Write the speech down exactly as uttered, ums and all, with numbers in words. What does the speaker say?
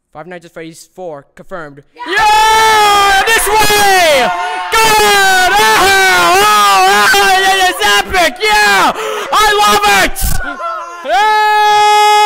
Five Nights at Freddy's four confirmed. Yeah! yeah! This way! Good! Oh, oh, oh, it's epic! Yeah! I love it! Yeah!